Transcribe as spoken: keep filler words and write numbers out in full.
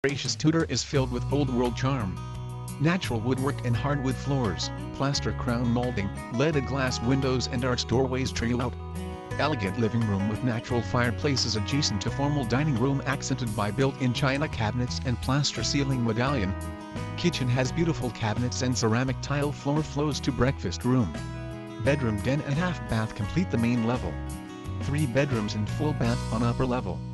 Spacious Tudor is filled with old-world charm. Natural woodwork and hardwood floors, plaster crown molding, leaded glass windows and arched doorways trio out. Elegant living room with natural fireplaces adjacent to formal dining room accented by built-in china cabinets and plaster ceiling medallion. Kitchen has beautiful cabinets and ceramic tile floor flows to breakfast room. Bedroom den and half bath complete the main level. Three bedrooms and full bath on upper level.